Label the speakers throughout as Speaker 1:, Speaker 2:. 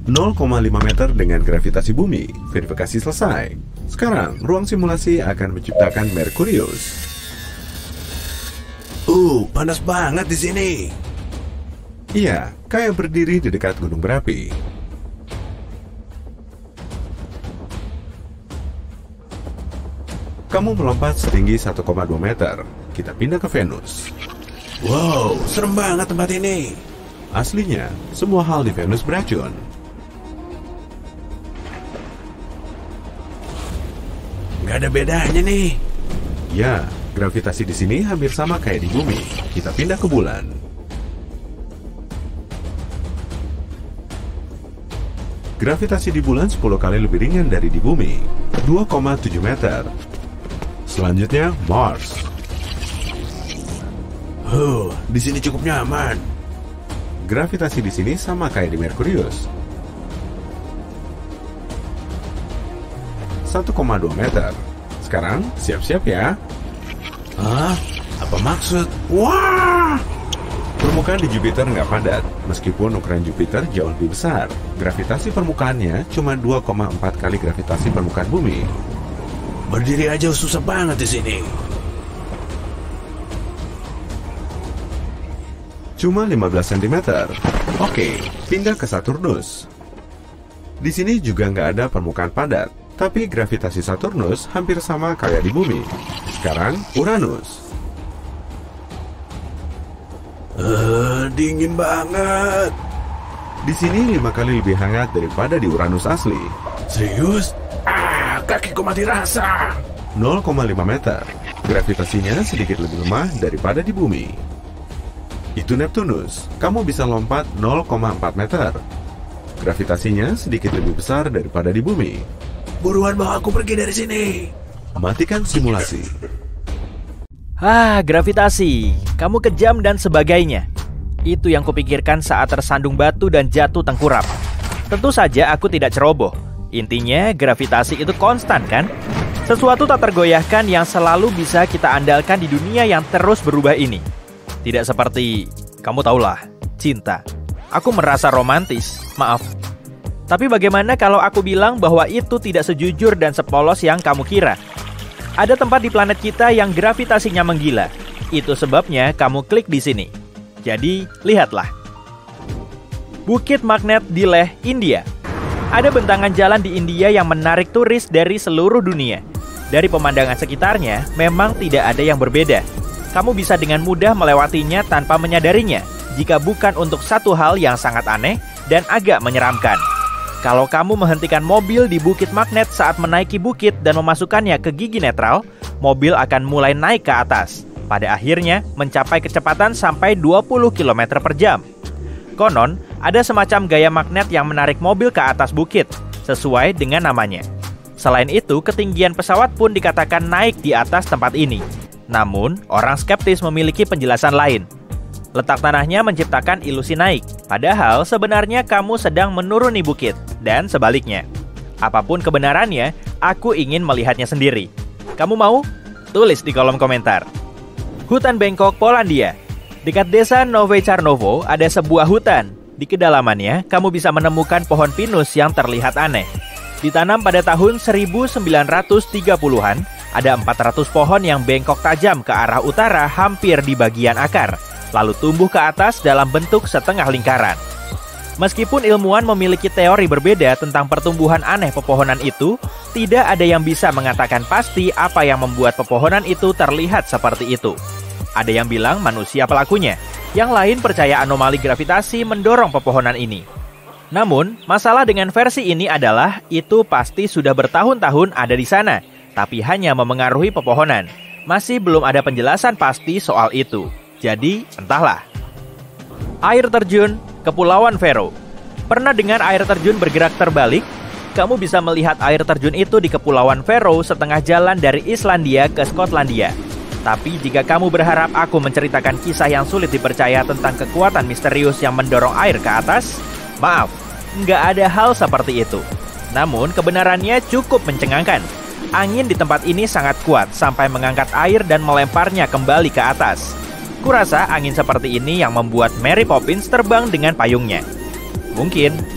Speaker 1: 0,5 meter dengan gravitasi bumi. Verifikasi selesai. Sekarang, ruang simulasi akan menciptakan Merkurius.
Speaker 2: Panas banget di sini.
Speaker 1: Iya, kayak berdiri di dekat gunung berapi. Kamu melompat setinggi 1,2 meter. Kita pindah ke Venus.
Speaker 2: Wow, serem banget tempat ini.
Speaker 1: Aslinya, semua hal di Venus beracun.
Speaker 2: Nggak ada bedanya nih.
Speaker 1: Ya, gravitasi di sini hampir sama kayak di bumi. Kita pindah ke bulan. Gravitasi di bulan 10 kali lebih ringan dari di bumi, 2,7 meter. Selanjutnya, Mars.
Speaker 2: Di sini cukup nyaman.
Speaker 1: Gravitasi di sini sama kayak di Merkurius, 1,2 meter. Sekarang, siap-siap ya.
Speaker 2: Hah? Apa maksud?
Speaker 1: Wah! Permukaan di Jupiter nggak padat, meskipun ukuran Jupiter jauh lebih besar. Gravitasi permukaannya cuma 2,4 kali gravitasi permukaan bumi.
Speaker 2: Berdiri aja susah banget di sini.
Speaker 1: Cuma 15 cm. Oke, pindah ke Saturnus. Di sini juga nggak ada permukaan padat, tapi gravitasi Saturnus hampir sama kayak di bumi. Sekarang, Uranus.
Speaker 2: Dingin banget.
Speaker 1: Di sini 5 kali lebih hangat daripada di Uranus asli.
Speaker 2: Serius? Kakiku mati rasa.
Speaker 1: 0,5 meter. Gravitasinya sedikit lebih lemah daripada di bumi. Itu Neptunus. Kamu bisa lompat 0,4 meter. Gravitasinya sedikit lebih besar daripada di bumi.
Speaker 2: Buruan bawa aku pergi dari sini.
Speaker 1: Matikan simulasi.
Speaker 3: Gravitasi. Kamu kejam dan sebagainya. Itu yang kupikirkan saat tersandung batu dan jatuh tengkurap. Tentu saja aku tidak ceroboh. Intinya, gravitasi itu konstan kan? Sesuatu tak tergoyahkan yang selalu bisa kita andalkan di dunia yang terus berubah ini. Tidak seperti, kamu tahulah, cinta. Aku merasa romantis, maaf. Tapi bagaimana kalau aku bilang bahwa itu tidak sejujur dan sepolos yang kamu kira? Ada tempat di planet kita yang gravitasinya menggila. Itu sebabnya kamu klik di sini. Jadi, lihatlah. Bukit Magnet di Leh, India. Ada bentangan jalan di India yang menarik turis dari seluruh dunia. Dari pemandangan sekitarnya, memang tidak ada yang berbeda. Kamu bisa dengan mudah melewatinya tanpa menyadarinya, jika bukan untuk satu hal yang sangat aneh dan agak menyeramkan. Kalau kamu menghentikan mobil di Bukit Magnet saat menaiki bukit dan memasukkannya ke gigi netral, mobil akan mulai naik ke atas. Pada akhirnya, mencapai kecepatan sampai 20 km per jam. Konon, ada semacam gaya magnet yang menarik mobil ke atas bukit, sesuai dengan namanya. Selain itu, ketinggian pesawat pun dikatakan naik di atas tempat ini. Namun, orang skeptis memiliki penjelasan lain. Letak tanahnya menciptakan ilusi naik, padahal sebenarnya kamu sedang menuruni bukit, dan sebaliknya. Apapun kebenarannya, aku ingin melihatnya sendiri. Kamu mau? Tulis di kolom komentar. Hutan bengkok Polandia. Dekat desa Nowe Carnowo ada sebuah hutan. Di kedalamannya, kamu bisa menemukan pohon pinus yang terlihat aneh. Ditanam pada tahun 1930-an, ada 400 pohon yang bengkok tajam ke arah utara hampir di bagian akar, lalu tumbuh ke atas dalam bentuk setengah lingkaran. Meskipun ilmuwan memiliki teori berbeda tentang pertumbuhan aneh pepohonan itu, tidak ada yang bisa mengatakan pasti apa yang membuat pepohonan itu terlihat seperti itu. Ada yang bilang manusia pelakunya, yang lain percaya anomali gravitasi mendorong pepohonan ini. Namun, masalah dengan versi ini adalah itu pasti sudah bertahun-tahun ada di sana, tapi hanya memengaruhi pepohonan. Masih belum ada penjelasan pasti soal itu. Jadi, entahlah. Air terjun Kepulauan Faroe. Pernah dengar air terjun bergerak terbalik? Kamu bisa melihat air terjun itu di Kepulauan Faroe setengah jalan dari Islandia ke Skotlandia. Tapi jika kamu berharap aku menceritakan kisah yang sulit dipercaya tentang kekuatan misterius yang mendorong air ke atas, maaf, nggak ada hal seperti itu. Namun kebenarannya cukup mencengangkan. Angin di tempat ini sangat kuat sampai mengangkat air dan melemparnya kembali ke atas. Kurasa angin seperti ini yang membuat Mary Poppins terbang dengan payungnya. Mungkin.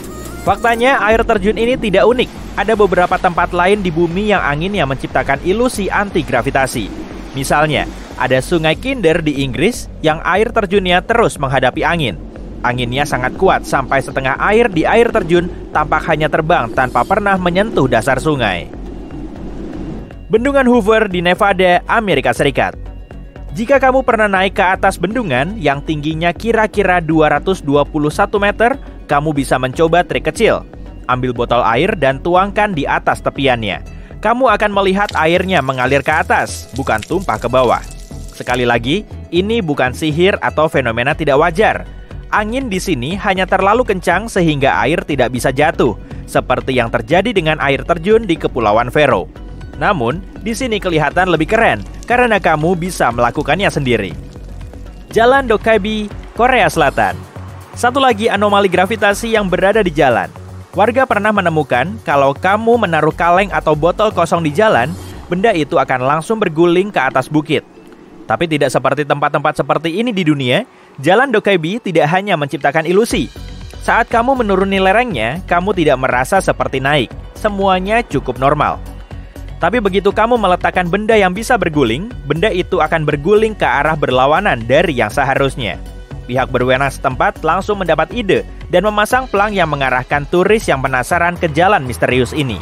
Speaker 3: Faktanya, air terjun ini tidak unik. Ada beberapa tempat lain di bumi yang anginnya menciptakan ilusi anti-gravitasi. Misalnya, ada Sungai Kinder di Inggris yang air terjunnya terus menghadapi angin. Anginnya sangat kuat sampai setengah air di air terjun tampak hanya terbang tanpa pernah menyentuh dasar sungai. Bendungan Hoover di Nevada, Amerika Serikat. Jika kamu pernah naik ke atas bendungan yang tingginya kira-kira 221 meter, kamu bisa mencoba trik kecil. Ambil botol air dan tuangkan di atas tepiannya. Kamu akan melihat airnya mengalir ke atas, bukan tumpah ke bawah. Sekali lagi, ini bukan sihir atau fenomena tidak wajar. Angin di sini hanya terlalu kencang sehingga air tidak bisa jatuh, seperti yang terjadi dengan air terjun di Kepulauan Faroe. Namun, di sini kelihatan lebih keren karena kamu bisa melakukannya sendiri. Jalan Dokkaebi, Korea Selatan. Satu lagi anomali gravitasi yang berada di jalan. Warga pernah menemukan kalau kamu menaruh kaleng atau botol kosong di jalan, benda itu akan langsung berguling ke atas bukit. Tapi tidak seperti tempat-tempat seperti ini di dunia, Jalan Dokkaebi tidak hanya menciptakan ilusi. Saat kamu menuruni lerengnya, kamu tidak merasa seperti naik. Semuanya cukup normal. Tapi begitu kamu meletakkan benda yang bisa berguling, benda itu akan berguling ke arah berlawanan dari yang seharusnya. Pihak berwenang setempat langsung mendapat ide dan memasang pelang yang mengarahkan turis yang penasaran ke jalan misterius ini.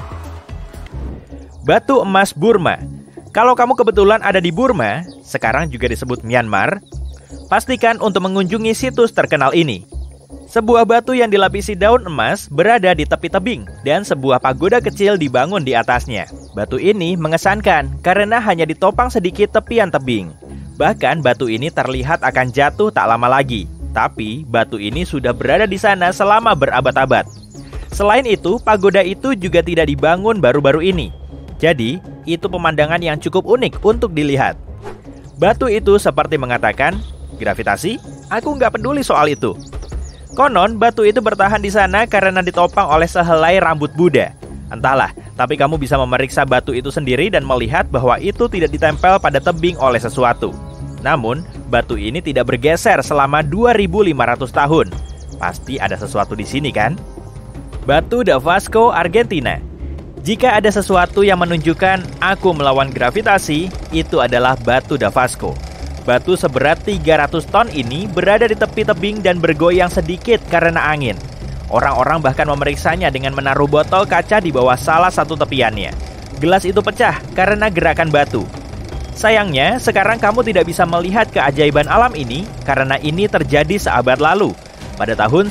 Speaker 3: Batu emas Burma. Kalau kamu kebetulan ada di Burma, sekarang juga disebut Myanmar, pastikan untuk mengunjungi situs terkenal ini. Sebuah batu yang dilapisi daun emas berada di tepi tebing dan sebuah pagoda kecil dibangun di atasnya. Batu ini mengesankan karena hanya ditopang sedikit tepian tebing. Bahkan batu ini terlihat akan jatuh tak lama lagi. Tapi batu ini sudah berada di sana selama berabad-abad. Selain itu, pagoda itu juga tidak dibangun baru-baru ini. Jadi, itu pemandangan yang cukup unik untuk dilihat. Batu itu seperti mengatakan, "Gravitasi? Aku nggak peduli soal itu." Konon, batu itu bertahan di sana karena ditopang oleh sehelai rambut Buddha. Entahlah, tapi kamu bisa memeriksa batu itu sendiri dan melihat bahwa itu tidak ditempel pada tebing oleh sesuatu. Namun, batu ini tidak bergeser selama 2500 tahun. Pasti ada sesuatu di sini kan? Batu Davasco, Argentina. Jika ada sesuatu yang menunjukkan aku melawan gravitasi, itu adalah batu Davasco. Batu seberat 300 ton ini berada di tepi tebing dan bergoyang sedikit karena angin. Orang-orang bahkan memeriksanya dengan menaruh botol kaca di bawah salah satu tepiannya. Gelas itu pecah karena gerakan batu. Sayangnya, sekarang kamu tidak bisa melihat keajaiban alam ini karena ini terjadi seabad lalu. Pada tahun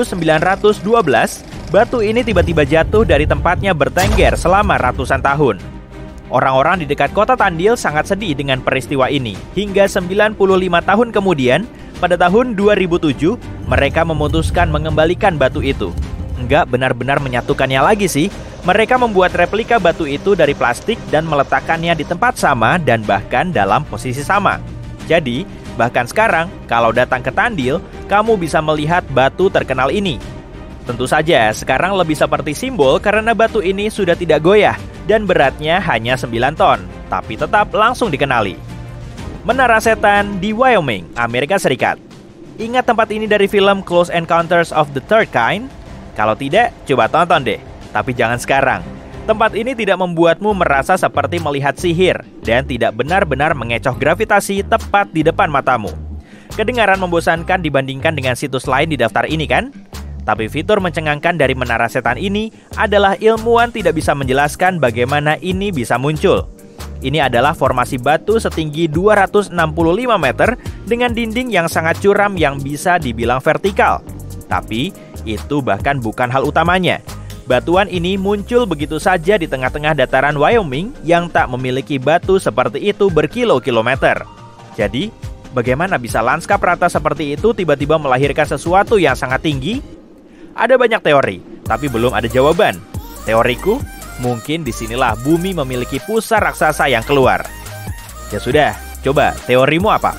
Speaker 3: 1912, batu ini tiba-tiba jatuh dari tempatnya bertengger selama ratusan tahun. Orang-orang di dekat kota Tandil sangat sedih dengan peristiwa ini. Hingga 95 tahun kemudian, pada tahun 2007, mereka memutuskan mengembalikan batu itu. Enggak benar-benar menyatukannya lagi sih. Mereka membuat replika batu itu dari plastik dan meletakkannya di tempat sama dan bahkan dalam posisi sama. Jadi, bahkan sekarang, kalau datang ke Tandil, kamu bisa melihat batu terkenal ini. Tentu saja, sekarang lebih seperti simbol karena batu ini sudah tidak goyah dan beratnya hanya 9 ton, tapi tetap langsung dikenali. Menara Setan di Wyoming, Amerika Serikat. Ingat tempat ini dari film Close Encounters of the Third Kind? Kalau tidak, coba tonton deh. Tapi jangan sekarang. Tempat ini tidak membuatmu merasa seperti melihat sihir dan tidak benar-benar mengecoh gravitasi tepat di depan matamu. Kedengaran membosankan dibandingkan dengan situs lain di daftar ini kan? Tapi fitur mencengangkan dari Menara Setan ini adalah ilmuwan tidak bisa menjelaskan bagaimana ini bisa muncul. Ini adalah formasi batu setinggi 265 meter dengan dinding yang sangat curam yang bisa dibilang vertikal. Tapi, itu bahkan bukan hal utamanya. Batuan ini muncul begitu saja di tengah-tengah dataran Wyoming yang tak memiliki batu seperti itu berkilo-kilometer. Jadi, bagaimana bisa lanskap rata seperti itu tiba-tiba melahirkan sesuatu yang sangat tinggi? Ada banyak teori, tapi belum ada jawaban. Teoriku, mungkin disinilah bumi memiliki pusar raksasa yang keluar. Ya sudah, coba teorimu apa?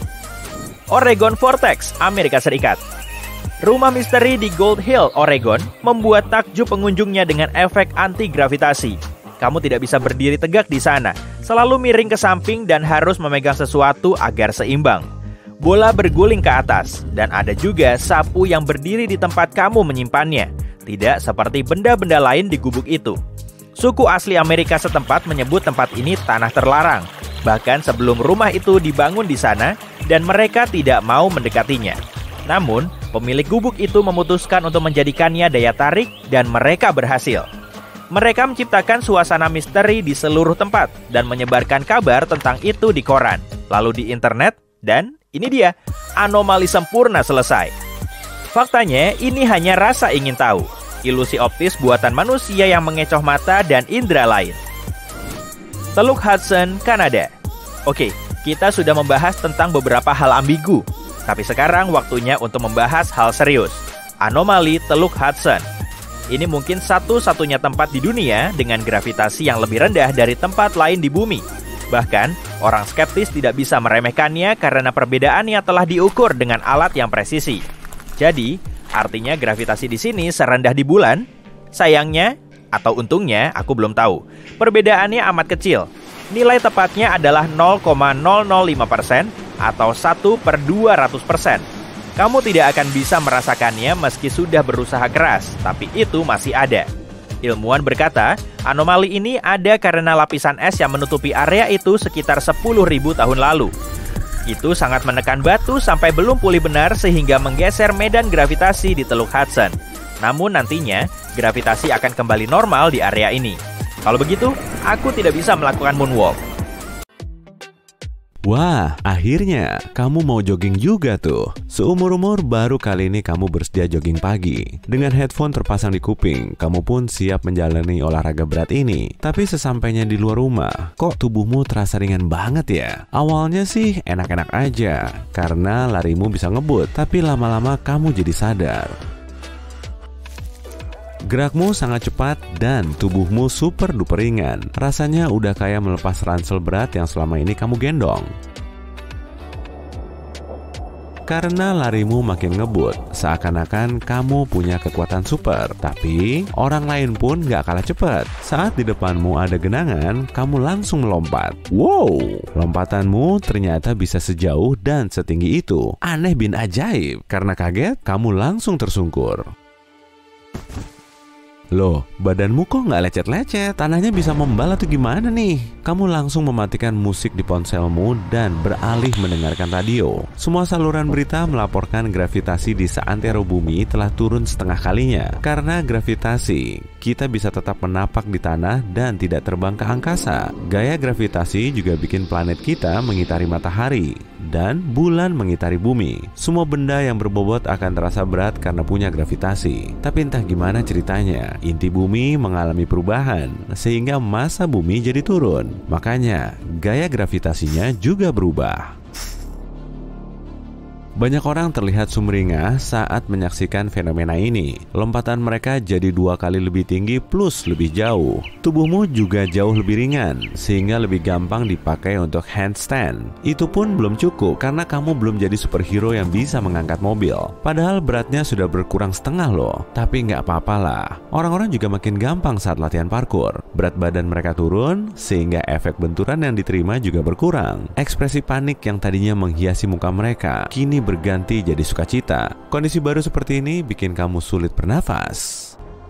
Speaker 3: Oregon Vortex, Amerika Serikat. Rumah misteri di Gold Hill, Oregon, membuat takjub pengunjungnya dengan efek anti-gravitasi. Kamu tidak bisa berdiri tegak di sana, selalu miring ke samping dan harus memegang sesuatu agar seimbang. Bola berguling ke atas, dan ada juga sapu yang berdiri di tempat kamu menyimpannya. tidak seperti benda-benda lain di gubuk itu. Suku asli Amerika setempat menyebut tempat ini tanah terlarang, bahkan sebelum rumah itu dibangun di sana dan mereka tidak mau mendekatinya. Namun, pemilik gubuk itu memutuskan untuk menjadikannya daya tarik dan mereka berhasil. Mereka menciptakan suasana misteri di seluruh tempat dan menyebarkan kabar tentang itu di koran, lalu di internet, dan ini dia, anomali sempurna selesai. Faktanya, ini hanya rasa ingin tahu, ilusi optis buatan manusia yang mengecoh mata dan indera lain. Teluk Hudson, Kanada. Oke, kita sudah membahas tentang beberapa hal ambigu, tapi sekarang waktunya untuk membahas hal serius. Anomali Teluk Hudson. Ini mungkin satu-satunya tempat di dunia dengan gravitasi yang lebih rendah dari tempat lain di bumi. Bahkan, orang skeptis tidak bisa meremehkannya karena perbedaannya telah diukur dengan alat yang presisi. Jadi, artinya gravitasi di sini serendah di bulan? Sayangnya, atau untungnya, aku belum tahu. Perbedaannya amat kecil. Nilai tepatnya adalah 0,005% atau 1/200%. Kamu tidak akan bisa merasakannya meski sudah berusaha keras, tapi itu masih ada. Ilmuwan berkata, anomali ini ada karena lapisan es yang menutupi area itu sekitar 10.000 tahun lalu. Itu sangat menekan batu sampai belum pulih benar sehingga menggeser medan gravitasi di Teluk Hudson. Namun nantinya, gravitasi akan kembali normal di area ini. Kalau begitu, aku tidak bisa melakukan moonwalk.
Speaker 1: Wah, akhirnya kamu mau jogging juga tuh. Seumur-umur baru kali ini kamu bersedia jogging pagi. Dengan headphone terpasang di kuping, kamu pun siap menjalani olahraga berat ini. Tapi sesampainya di luar rumah, kok tubuhmu terasa ringan banget ya? Awalnya sih enak-enak aja, karena larimu bisa ngebut. Tapi lama-lama kamu jadi sadar. Gerakmu sangat cepat dan tubuhmu super duper ringan. Rasanya udah kayak melepas ransel berat yang selama ini kamu gendong. Karena larimu makin ngebut, seakan-akan kamu punya kekuatan super. Tapi orang lain pun gak kalah cepat. Saat di depanmu ada genangan, kamu langsung melompat. Wow, lompatanmu ternyata bisa sejauh dan setinggi itu. Aneh bin ajaib. Karena kaget, kamu langsung tersungkur. Loh, badanmu kok nggak lecet-lecet? Tanahnya bisa membal atau gimana nih? Kamu langsung mematikan musik di ponselmu dan beralih mendengarkan radio. Semua saluran berita melaporkan gravitasi di seantero bumi telah turun setengah kalinya. Karena gravitasi, kita bisa tetap menapak di tanah dan tidak terbang ke angkasa. Gaya gravitasi juga bikin planet kita mengitari matahari dan bulan mengitari bumi. Semua benda yang berbobot akan terasa berat karena punya gravitasi. Tapi entah gimana ceritanya, inti bumi mengalami perubahan sehingga massa bumi jadi turun. Makanya gaya gravitasinya juga berubah. Banyak orang terlihat sumringah saat menyaksikan fenomena ini. Lompatan mereka jadi 2 kali lebih tinggi plus lebih jauh. Tubuhmu juga jauh lebih ringan, sehingga lebih gampang dipakai untuk handstand. Itu pun belum cukup, karena kamu belum jadi superhero yang bisa mengangkat mobil. Padahal beratnya sudah berkurang setengah loh. Tapi nggak apa-apalah. Orang-orang juga makin gampang saat latihan parkour. Berat badan mereka turun, sehingga efek benturan yang diterima juga berkurang. Ekspresi panik yang tadinya menghiasi muka mereka, kini berganti jadi sukacita. Kondisi baru seperti ini bikin kamu sulit bernafas.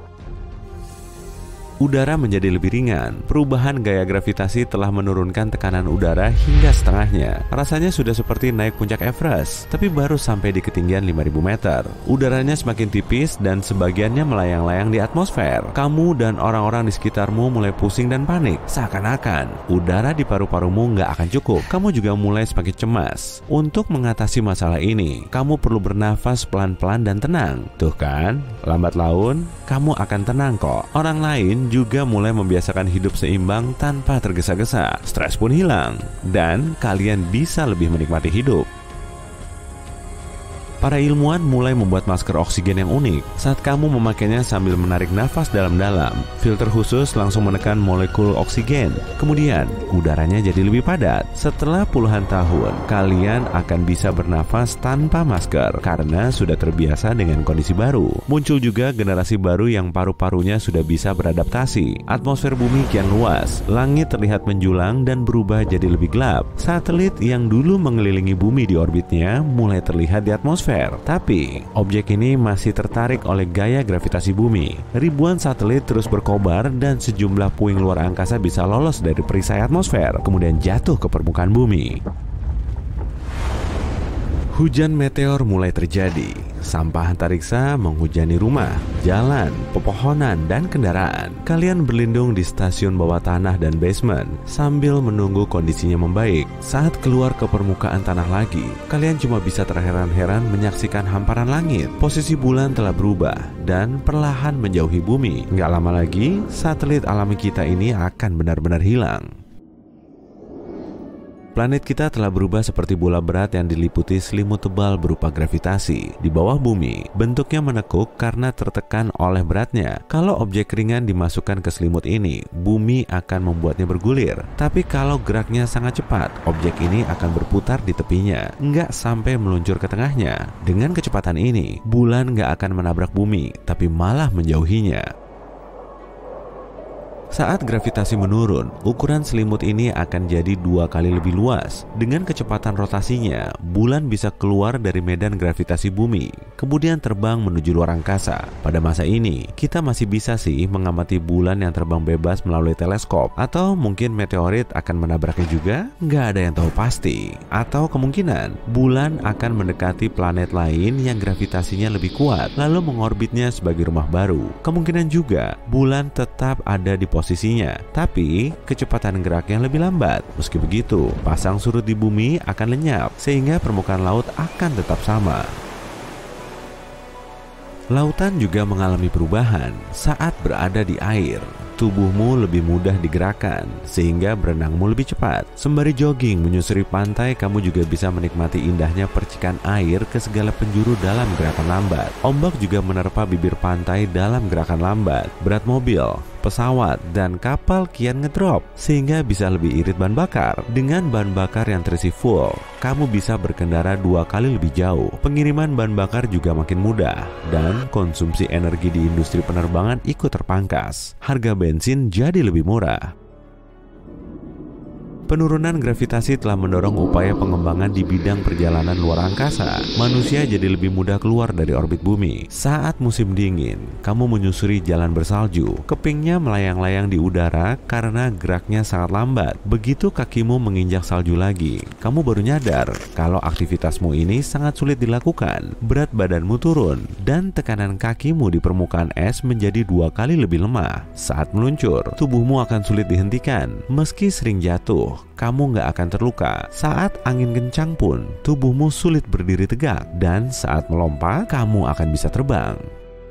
Speaker 1: Udara menjadi lebih ringan. Perubahan gaya gravitasi telah menurunkan tekanan udara hingga setengahnya. Rasanya sudah seperti naik puncak Everest, tapi baru sampai di ketinggian 5.000 meter. Udaranya semakin tipis dan sebagiannya melayang-layang di atmosfer. Kamu dan orang-orang di sekitarmu mulai pusing dan panik. Seakan-akan udara di paru-parumu nggak akan cukup. Kamu juga mulai semakin cemas. Untuk mengatasi masalah ini, kamu perlu bernafas pelan-pelan dan tenang. Tuh kan, lambat laun kamu akan tenang kok. Orang lain juga mulai membiasakan hidup seimbang tanpa tergesa-gesa. Stres pun hilang dan kalian bisa lebih menikmati hidup. Para ilmuwan mulai membuat masker oksigen yang unik. Saat kamu memakainya sambil menarik nafas dalam-dalam, filter khusus langsung menekan molekul oksigen. Kemudian, udaranya jadi lebih padat. Setelah puluhan tahun, kalian akan bisa bernafas tanpa masker karena sudah terbiasa dengan kondisi baru. Muncul juga generasi baru yang paru-parunya sudah bisa beradaptasi. Atmosfer bumi kian luas, langit terlihat menjulang dan berubah jadi lebih gelap. Satelit yang dulu mengelilingi bumi di orbitnya mulai terlihat di atmosfer.
Speaker 4: atmosfer. Tapi, objek ini masih tertarik oleh gaya gravitasi bumi. Ribuan satelit terus berkobar dan sejumlah puing luar angkasa bisa lolos dari perisai atmosfer, kemudian jatuh ke permukaan bumi. Hujan meteor mulai terjadi. Sampah antariksa menghujani rumah, jalan, pepohonan, dan kendaraan. Kalian berlindung di stasiun bawah tanah dan basement sambil menunggu kondisinya membaik. Saat keluar ke permukaan tanah lagi, kalian cuma bisa terheran-heran menyaksikan hamparan langit. Posisi bulan telah berubah dan perlahan menjauhi bumi. Nggak lama lagi, satelit alami kita ini akan benar-benar hilang. Planet kita telah berubah seperti bola berat yang diliputi selimut tebal berupa gravitasi. Di bawah bumi, bentuknya menekuk karena tertekan oleh beratnya. Kalau objek ringan dimasukkan ke selimut ini, bumi akan membuatnya bergulir. Tapi kalau geraknya sangat cepat, objek ini akan berputar di tepinya, nggak sampai meluncur ke tengahnya. Dengan kecepatan ini, bulan nggak akan menabrak bumi, tapi malah menjauhinya. Saat gravitasi menurun, ukuran selimut ini akan jadi 2 kali lebih luas. Dengan kecepatan rotasinya, bulan bisa keluar dari medan gravitasi bumi, kemudian terbang menuju luar angkasa. Pada masa ini, kita masih bisa sih mengamati bulan yang terbang bebas melalui teleskop, atau mungkin meteorit akan menabraknya juga? Nggak ada yang tahu pasti. Atau kemungkinan, bulan akan mendekati planet lain yang gravitasinya lebih kuat, lalu mengorbitnya sebagai rumah baru. Kemungkinan juga, bulan tetap ada di posisinya, tapi kecepatan geraknya lebih lambat. Meski begitu, pasang surut di bumi akan lenyap, sehingga permukaan laut akan tetap sama. Lautan juga mengalami perubahan saat berada di air. Tubuhmu lebih mudah digerakkan, sehingga berenangmu lebih cepat. Sembari jogging menyusuri pantai, kamu juga bisa menikmati indahnya percikan air ke segala penjuru dalam gerakan lambat. Ombak juga menerpa bibir pantai dalam gerakan lambat. Berat mobil, pesawat, dan kapal kian ngedrop, sehingga bisa lebih irit bahan bakar. Dengan bahan bakar yang terisi full, kamu bisa berkendara 2 kali lebih jauh. Pengiriman bahan bakar juga makin mudah, dan konsumsi energi di industri penerbangan ikut terpangkas. Harga bensin jadi lebih murah. Penurunan gravitasi telah mendorong upaya pengembangan di bidang perjalanan luar angkasa. Manusia jadi lebih mudah keluar dari orbit bumi. Saat musim dingin, kamu menyusuri jalan bersalju. Kepingnya melayang-layang di udara karena geraknya sangat lambat. Begitu kakimu menginjak salju lagi, kamu baru nyadar kalau aktivitasmu ini sangat sulit dilakukan. Berat badanmu turun, dan tekanan kakimu di permukaan es menjadi 2 kali lebih lemah. Saat meluncur, tubuhmu akan sulit dihentikan. Meski sering jatuh, kamu nggak akan terluka. Saat angin kencang pun, tubuhmu sulit berdiri tegak. Dan saat melompat, kamu akan bisa terbang.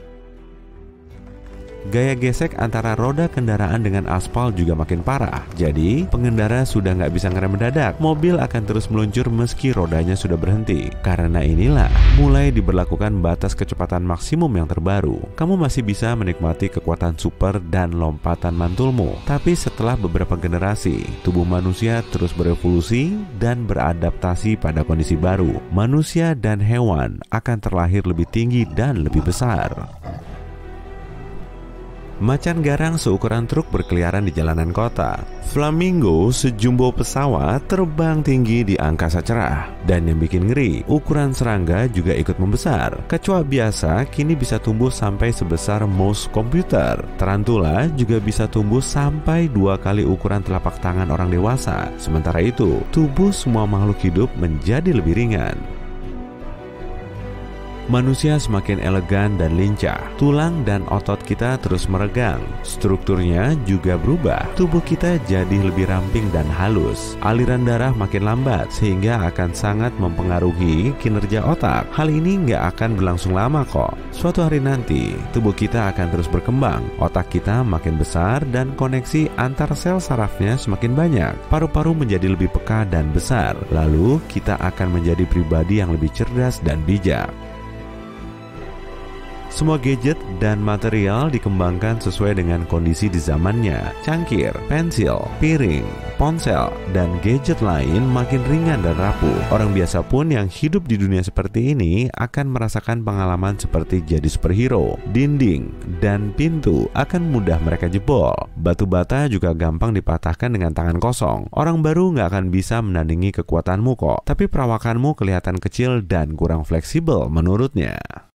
Speaker 4: Gaya gesek antara roda kendaraan dengan aspal juga makin parah. Jadi, pengendara sudah nggak bisa ngerem mendadak. Mobil akan terus meluncur meski rodanya sudah berhenti. Karena inilah, mulai diberlakukan batas kecepatan maksimum yang terbaru. Kamu masih bisa menikmati kekuatan super dan lompatan mantulmu. Tapi setelah beberapa generasi, tubuh manusia terus berevolusi dan beradaptasi pada kondisi baru. Manusia dan hewan akan terlahir lebih tinggi dan lebih besar. Macan garang seukuran truk berkeliaran di jalanan kota. Flamingo sejumbo pesawat terbang tinggi di angkasa cerah. Dan yang bikin ngeri, ukuran serangga juga ikut membesar. Kecoa biasa kini bisa tumbuh sampai sebesar mouse komputer. Tarantula juga bisa tumbuh sampai 2 kali ukuran telapak tangan orang dewasa. Sementara itu, tubuh semua makhluk hidup menjadi lebih ringan. Manusia semakin elegan dan lincah. Tulang dan otot kita terus meregang. Strukturnya juga berubah. Tubuh kita jadi lebih ramping dan halus. Aliran darah makin lambat, sehingga akan sangat mempengaruhi kinerja otak. Hal ini nggak akan berlangsung lama kok. Suatu hari nanti, tubuh kita akan terus berkembang. Otak kita makin besar dan koneksi antar sel sarafnya semakin banyak. Paru-paru menjadi lebih peka dan besar. Lalu, kita akan menjadi pribadi yang lebih cerdas dan bijak. Semua gadget dan material dikembangkan sesuai dengan kondisi di zamannya. Cangkir, pensil, piring, ponsel, dan gadget lain makin ringan dan rapuh. Orang biasa pun yang hidup di dunia seperti ini akan merasakan pengalaman seperti jadi superhero. Dinding dan pintu akan mudah mereka jebol. Batu bata juga gampang dipatahkan dengan tangan kosong. Orang baru nggak akan bisa menandingi kekuatanmu kok. Tapi perawakanmu kelihatan kecil dan kurang fleksibel menurutnya.